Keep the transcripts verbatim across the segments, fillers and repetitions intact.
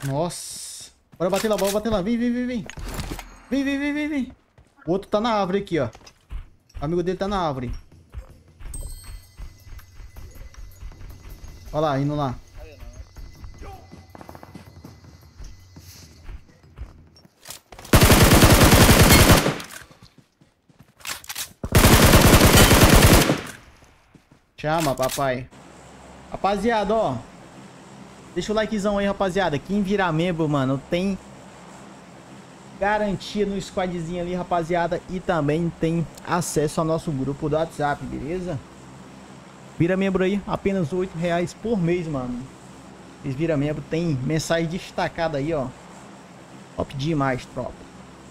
Nossa. Bora bater lá, bora bater lá. Vem, vem, vem, vem. Vem, vem, vem, vem, vem. O outro tá na árvore aqui, ó. O amigo dele tá na árvore. Olha lá, indo lá. Chama, papai. Rapaziada, ó. Deixa o likezão aí, rapaziada. Quem virar membro, mano, tem garantia no squadzinho ali, rapaziada. E também tem acesso ao nosso grupo do WhatsApp, beleza? Vira membro aí, apenas oito reais por mês, mano. Vocês viram membro, tem mensagem destacada aí, ó. Top demais, tropa.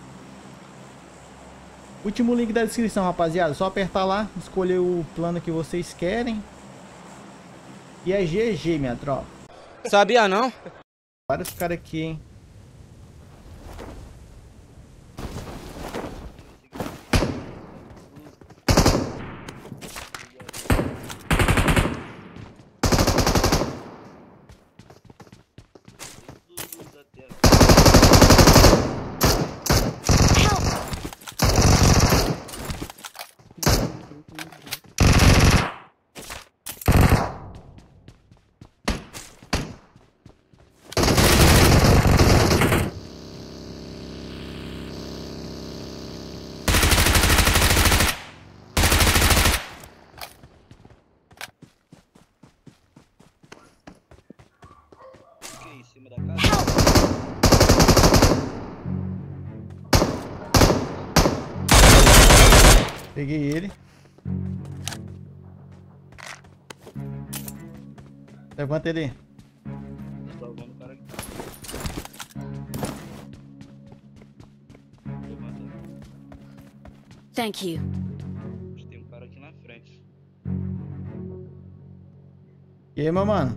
Último link da descrição, rapaziada. Só apertar lá, escolher o plano que vocês querem. E é G G, minha tropa. Sabia não? Vários caras aqui, hein. Em cima da casa. Peguei ele. Levanta ele. Salvando o cara aqui. Thank you. Tem um cara aqui na frente. E aí, meu mano?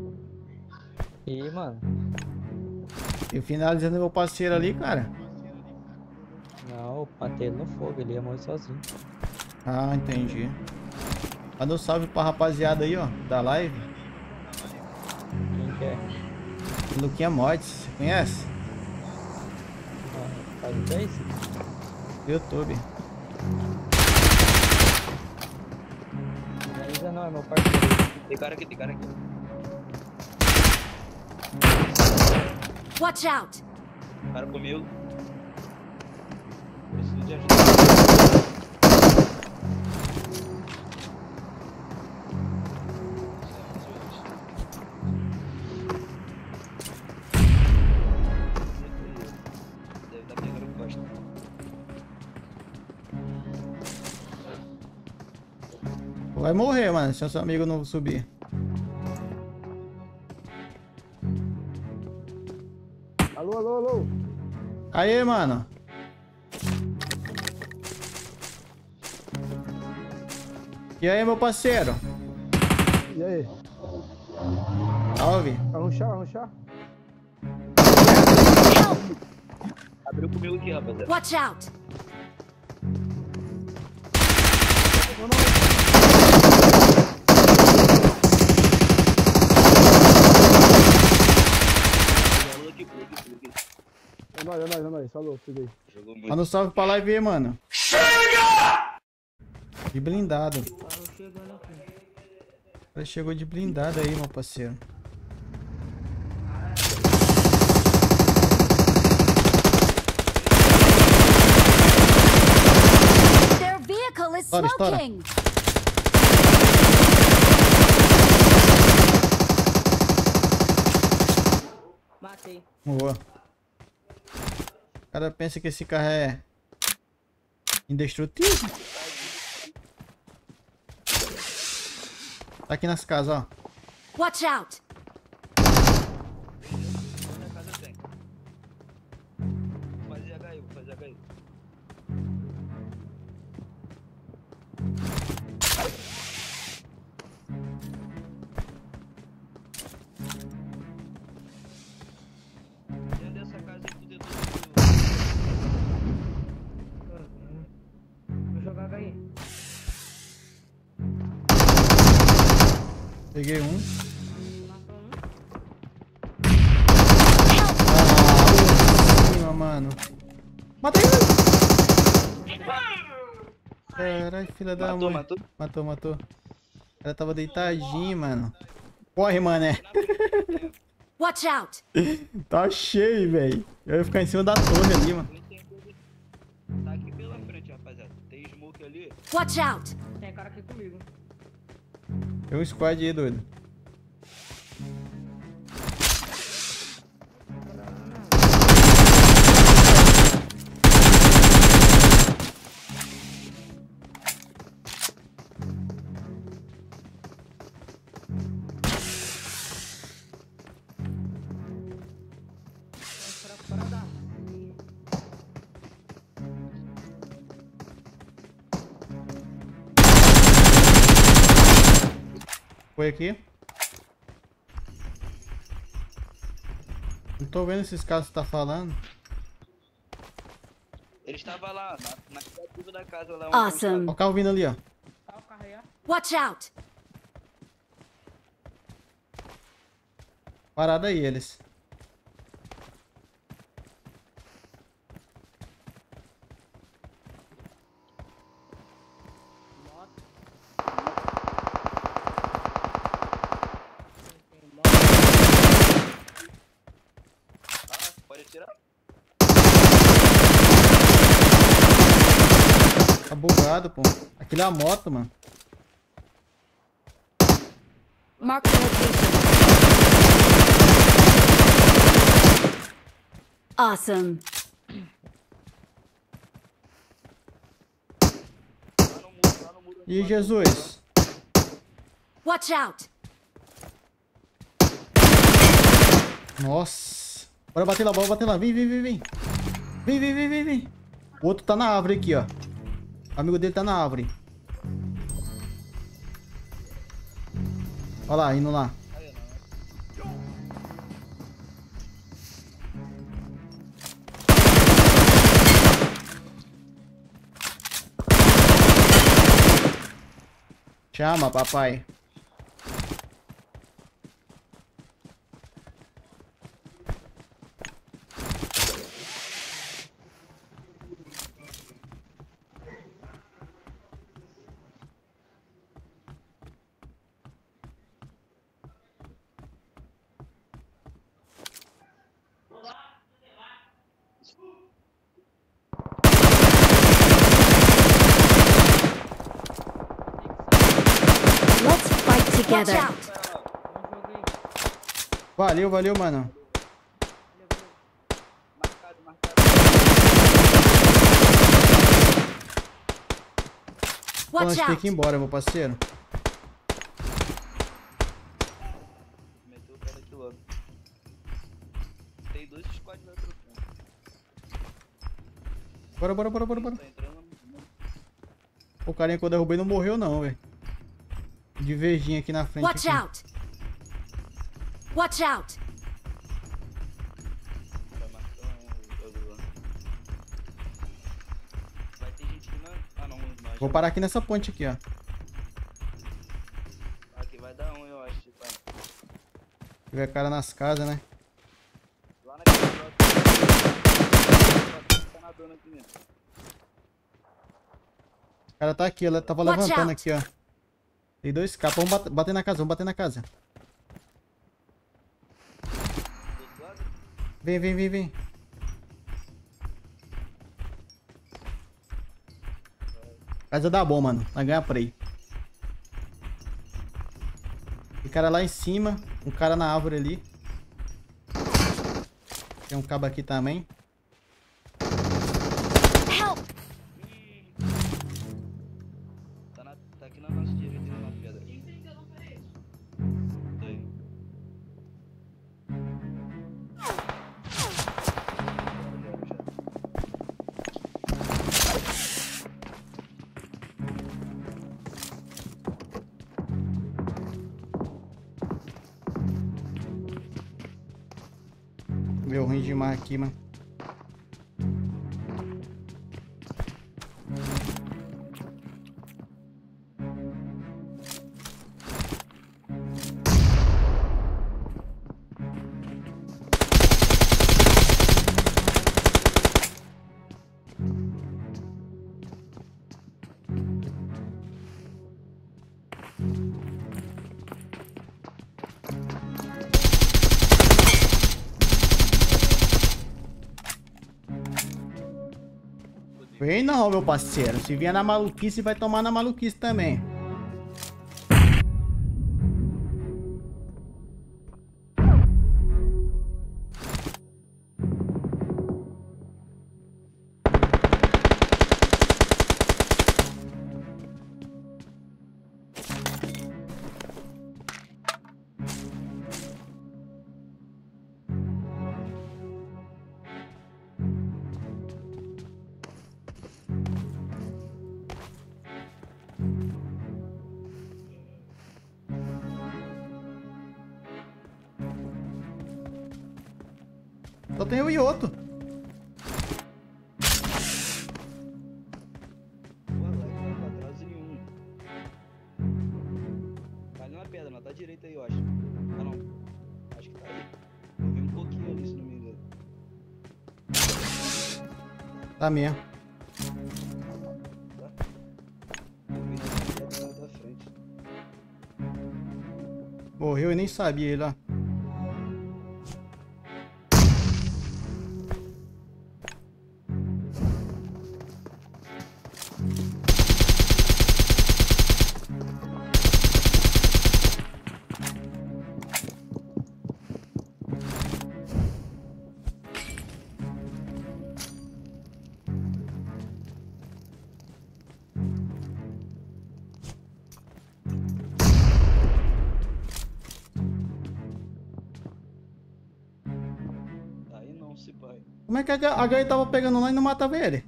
E aí, mano? E finalizando meu parceiro ali, cara. Não, eu matei ele no fogo, ele ia morrer sozinho. Ah, entendi. Manda um salve pra rapaziada aí, ó, da live. Quem que é? Luquinha Mods, você conhece? Ah, faz o Face? YouTube. Ainda não, é meu parceiro. Tem cara aqui, tem cara aqui. Watch out! O cara comigo. Preciso de ajuda. Deve estar pegando o costa. Vai morrer, mano, se o seu amigo não subir. Alô, alô, alô. Aê, mano. E aí, meu parceiro? E aí? Salve. Arrunchar, arrunchar? Abriu comigo aqui, rapaziada. Watch out! Pulou aqui, pulou aqui, pulou aqui. É nóis, é nóis, é nóis. Falou, peguei. Jogou muito. Manda um salve pra live aí, mano. Chega! De blindado. Ele chegou de blindado aí, meu parceiro. Their vehicle is Estoura, estoura. smoking! Matei. Boa. O cara pensa que esse carro é indestrutível. Tá aqui nas casas, ó. Watch out! Na casa tem. Vou fazer H I, vou fazer H I. Dentro dessa casa aqui, dentro do... Vou jogar H I. Peguei um. Matou um. Mata ele! Caralho, filha da Matou, mãe. matou? Matou, matou. O cara tava deitadinho, mano. Corre, mané. Watch out! Tá cheio, velho. Eu ia ficar em cima da torre ali, mano. Ele tem coisa- Tá aqui pela frente, rapaziada. Tem smoke ali. Watch out! Tem cara aqui comigo. Tem um squad aí, doido. Fora, fora da. Foi aqui. Não tô vendo esses caras que você tá falando. Ele estava lá, na, na criativa da casa lá. onde Awesome. Ó o carro vindo ali, ó. Tá o carro aí, ó. Watch out! Parada aí, eles. Moto. Tem moto. Ah, pode atirar? Tá bugado, pô. Aquilo é a moto, mano. Mark the location. Awesome. Lá no muro, lá no muro. E Jesus? Watch out! Nossa. Bora bater lá, bora bater lá. Vem, vem, vem, vem. Vem, vem, vem, vem, vem. O outro tá na árvore aqui, ó. O amigo dele tá na árvore. Olha lá, indo lá. Chama, papai. Let's fight Watch together. Não Vai lá, joguei. Valeu, valeu, mano. marcado, marcado. Então, a Watch gente tem out! que ir embora, meu parceiro. Meteu o cara aqui logo. Tem dois squads lá trocando. Bora, bora, bora, bora, bora. Tá entrando no... O carinha que eu derrubei não morreu, não, velho. De verdinho aqui na frente. Watch aqui. out! Watch out! Tá marcando o bagulho lá. Vai ter gente que não... Ah não, nós. Vou parar aqui nessa ponte aqui, ó. Aqui vai dar um, eu acho. Tipo, Tiver cara nas casas, né? lá naquele bloco. Tá nadando aqui mesmo. O cara tá aqui, ela tava Watch levantando out. aqui, ó. Tem dois caras. Vamos bate- bater na casa, vamos bater na casa. Do outro lado? Vem, vem, vem, vem. Casa da bom, mano. Vai ganhar prey. Tem cara lá em cima. Um cara na árvore ali. Tem um cabo aqui também. Help! Tá, na, tá aqui na nossa direita, na pedra. Aí. Meu ruim demais aqui, mano. Vem não, meu parceiro. Se vier na maluquice, vai tomar na maluquice também. Só tem o Ioto. O Alex tá pra trás em um. Tá ali na pedra, na tá direita aí, eu acho. Ah não. Acho que tá aí. Eu vi um pouquinho ali, se não me engano. Tá mesmo. Eu vi na pedra lá da frente. Morreu e nem sabia ele, ó. Tá aí não, se pai. Como é que a H- a H tava pegando lá e não matava ele?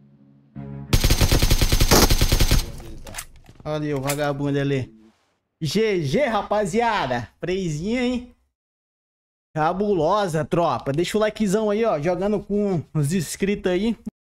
Onde ele tá? Ali, o vagabundo ali. G G, rapaziada. Presinha, hein? Cabulosa, tropa. Deixa o likezão aí, ó. Jogando com os inscritos aí.